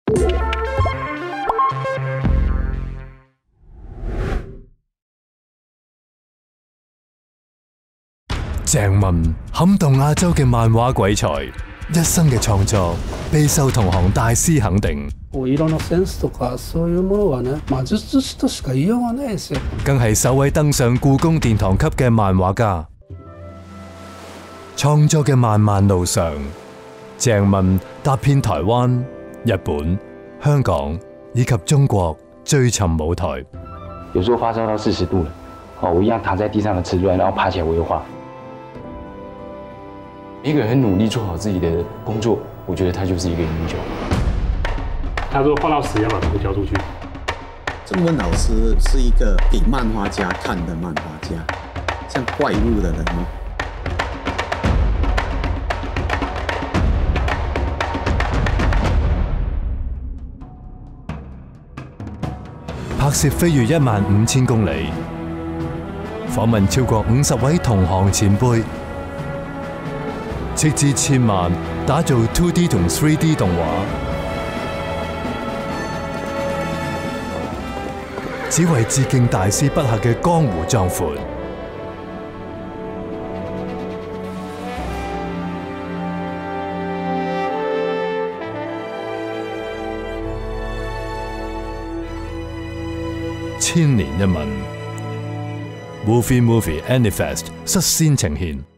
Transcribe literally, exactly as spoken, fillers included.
鄭文撼動亞洲嘅漫畫鬼才，一生嘅創作備受同行大師肯定。 色のセンスとかそういうものはね、魔術師としか言いようがないですよ。 更係首位登上故宮殿堂級嘅漫畫家。創作嘅漫漫路上，鄭文踏遍台灣、日本、香港以及中國，追尋舞台。 有時候發燒到四十度了，哦，我一樣躺在地上的瓷磚，然後爬起來我又畫。一個人很努力做好自己的工作，我覺得他就是一個英雄。 他說畫到死要把圖交出去。 鄭文老師是一個給漫畫家看的漫畫家，像怪物的人哦。 拍攝飛越一萬五千公里，訪問超過五十位同行前輩。斥資千萬打造 two D 同 three D 動畫，只為致敬大師筆下嘅江湖壯闊。千年一問 ，Movie Movie Anifest 率先呈現。